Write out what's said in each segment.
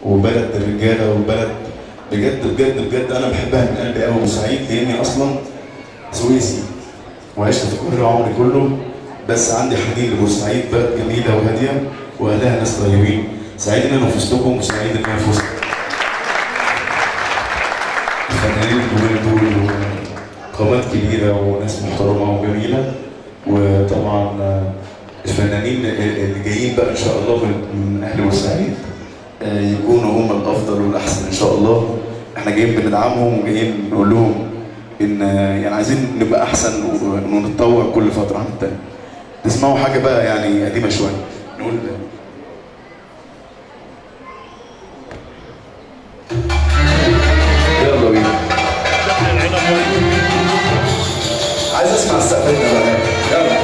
وبلد الرجاله وبلد بجد بجد بجد انا بحبها من قلبي قوي بورسعيد، لاني اصلا سويسي وعشت في القاهره عمري كله، بس عندي حنين لبورسعيد، بلد جميله وهاديه واهلها ناس طيبين. سعيد ان انا في وسطكم وسعيد ان انا في وسط الفنانين الجمال دول وقامات كبيره وناس محترمه وجميله. وطبعا الفنانين اللي جايين بقى ان شاء الله من اهل بورسعيد يكونوا هم الافضل والاحسن ان شاء الله. احنا جايين بندعمهم وجايين نقول لهم ان يعني عايزين نبقى احسن ونتطور كل فتره عن التانيه. تسمعوا حاجه بقى يعني قديمه شويه، نقول يلا بينا. عايز اسمع السقفنا بقى، يلا.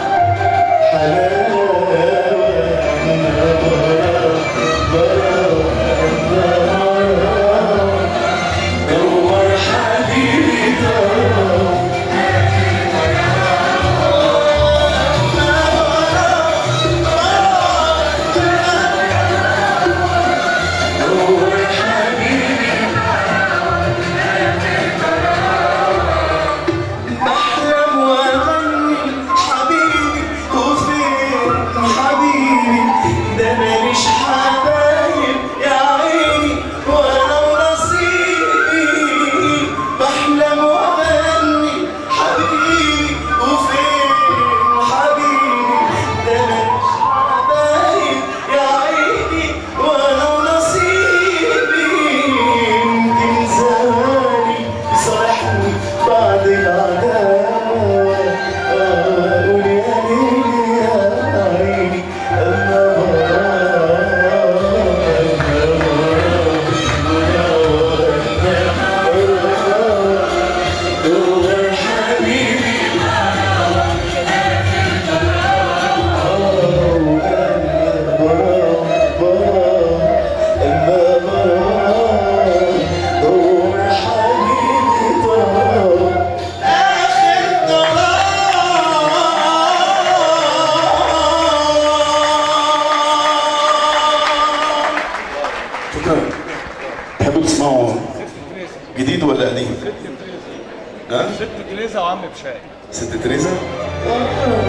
حلاوة جديد ولا قديم؟ ست تريزا. ها؟ ست تريزا وعم بشاي. ست تريزا؟